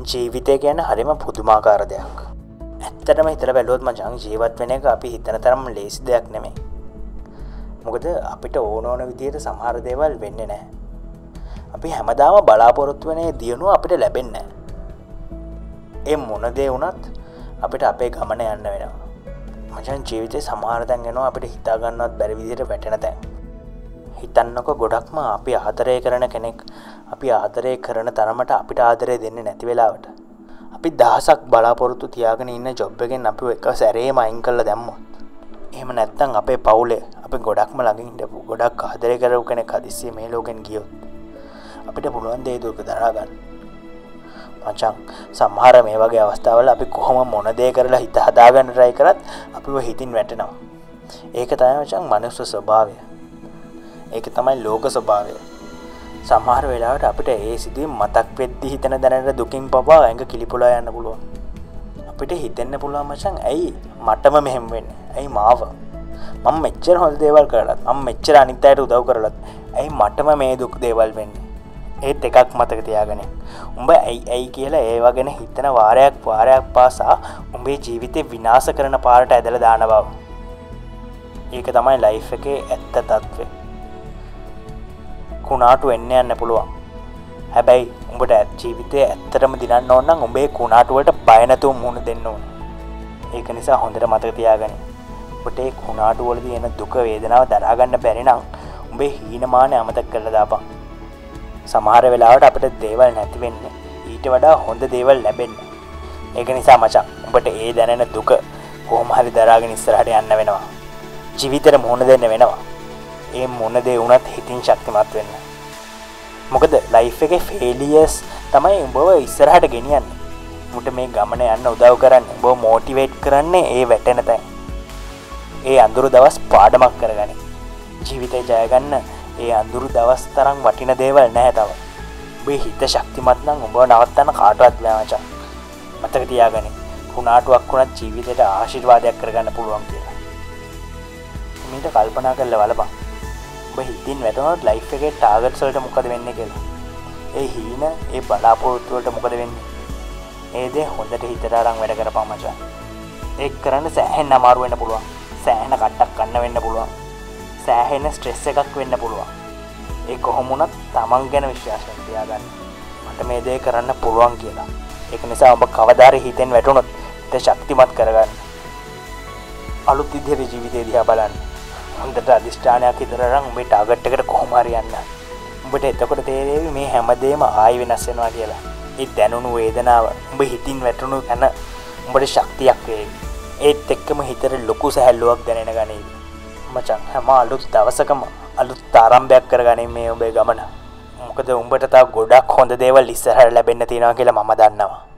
ජීවිතය කියන්නේ හරිම පුදුමාකාර දෙයක්. ඇත්තටම හිතලා බැලුවොත් මචං ජීවත් වෙන එක අපි හිතන තරම් ලේසි දෙයක් නෙමෙයි. මොකද අපිට ඕන විදිහට සමහර දේවල් වෙන්නේ නැහැ. අපි හැමදාම බලාපොරොත්තු වෙන දියුණුව අපිට ලැබෙන්නේ නැහැ. ඒ මොන දේ වුණත් අපිට අපේ ගමන යන්න වෙනවා. මචං ජීවිතේ සමහර තැන් එනවා අපිට හිතා ගන්නවත් බැරි විදිහට වැටෙන තැන්. හිතන්නකො ගොඩක්ම අපි ආදරය කරන කෙනෙක් අපි ආදරය කරන තරමට අපිට ආදරය දෙන්නේ නැති වෙලාවට අපි දහසක් බලාපොරොත්තු තියාගෙන ඉන්න ජොබ් එකෙන් අපිව එක සැරේම අයින් කරලා දැම්මොත් එහෙම නැත්නම් අපේ පවුලේ අපි ගොඩක්ම ළඟින් ඉඳපු ගොඩක් ආදරය කරපු කෙනෙක් හදිස්සියේ මේ ලෝකෙන් ගියොත් අපිට පුළුවන් දේ දුක දරා ගන්න. මචං සමහර මේ වගේ අවස්ථාවල අපි කොහොම මොන දේ කරලා හිත හදාගන්න try කරත් අපිව හිතින් වැටෙනවා. ඒක තමයි මචං මනුස්ස ස්වභාවය. ඒක තමයි ලෝක ස්වභාවය. සමහර වෙලාවට අපිට ඒ සිදුවීම් මතක් වෙද්දි හිතන දැනට දුකින් පවා ඇඟ කිලිපොලා යන්න පුළුවන්. අපිට හිතෙන්න පුළුවන් මචං ඇයි මටම මෙහෙම වෙන්නේ? ඇයි මාව? මම මෙච්චර හොඳ දේවල් කරලත් මම මෙච්චර අනිත් අයට උදව් කරලත් ඇයි මටම මේ දුක් දේවල් වෙන්නේ? ඒත් එකක් මතක තියාගන්න. උඹ ඇයි කියලා ඒව ගැන හිතන වාරයක් පාසා උඹේ ජීවිතේ විනාශ කරන පාරට ඇදලා දාන බව. ඒක තමයි ලයිෆ් එකේ ඇත්ත తත්වය. කුණාටු වෙන්න යන්න පුළුවන්. හැබැයි උඹට ජීවිතේ ඇත්තටම දිනන්න ඕන නම් උඹේ කුණාටු වලට බය නැතුව මුහුණ දෙන්න ඕන. ඒක නිසා හොඳට මතක තියාගන්න. උඹට ඒ කුණාටු වලදී එන දුක වේදනාව දරා ගන්න බැරි නම් උඹේ හීනමාන අමතක කරලා දාපන්. සමහර වෙලාවට අපිට දේවල් නැති වෙන්නේ ඊට වඩා හොඳ දේවල් ලැබෙන්නේ. ඒක නිසා මචං උඹට ඒ දැනෙන දුක කොහොම හරි දරාගෙන ඉස්සරහට යන්න වෙනවා. ජීවිතේට මුහුණ දෙන්න වෙනවා. ඒ මොන දේ වුණත් හිතින් ශක්තිමත් වෙන්න. මොකද ලයිෆ් එකේ ෆේලියර්ස් තමයි උඹව ඉස්සරහට ගෙනියන්නේ. උඹට මේ ගමන යන්න උදව් කරන්නේ, උඹව මොටිවේට් කරන්නේ ඒ වැටෙන තැන්. ඒ අඳුරු දවස් පාඩමක් කරගන්න. ජීවිතේ ජය ගන්න ඒ අඳුරු දවස් තරම් වටින දේවල් නැහැ තව. උඹේ හිත ශක්තිමත් නම් උඹව නවත්තන්න කාටවත් බෑ මචං. මතක තියාගන්න. කුණාටුවක් වුණත් ජීවිතේට ආශිර්වාදයක් කරගන්න පුළුවන් කියලා. මේක කල්පනා කරලා බලපන්. ඔබ හිතින් වැටුණොත් ලයිෆ් එකේ ටාගට්ස් වලට මොකද වෙන්නේ කියලා. ඒ හීන, ඒ බලාපොරොත්තු වලට මොකද වෙන්නේ? ඒ දේ හොඳට හිතට අරන් වැඩ කරපන් මචං. ඒක කරන්න සෑහෙන අමාරු වෙන්න පුළුවන්. සෑහෙන කට්ටක් කන්න වෙන්න පුළුවන්. සෑහෙන ස්ට්‍රෙස් එකක් වෙන්න පුළුවන්. ඒ කොහොම වුණත් Taman ගැන විශ්වාසයක් තියාගන්න. මට මේ දේ කරන්න පුළුවන් කියලා. ඒක නිසා ඔබ කවදාරි හිතෙන් වැටුණොත් හිත ශක්තිමත් කරගන්න. අලුත් විදිහට ජීවිතේ දිහා බලන්න. හොඳට අදිෂ්ඨානයක් හිතරන් උඹේ ටාගට් එකට කොහොම හරි යන්න. උඹට එතකොට තේරෙවි මේ හැමදේම ආයි වෙනස් වෙනවා කියලා. ඒ දැනුණු වේදනාව උඹ හිතින් වැටුණු තැන උඹට ශක්තියක් වේවි. ඒත් එක්කම හිතට ලොකු සැහැල්ලුවක් දැනෙන ගනේවි. මචං හැම අලුත් දවසකම අලුත් ආරම්භයක් කරගනින් මේ උඹේ ගමන. මොකද උඹට තව ගොඩක් හොඳ දේවල් ඉස්සරහට ලැබෙන්න තියෙනවා කියලා මම දන්නවා.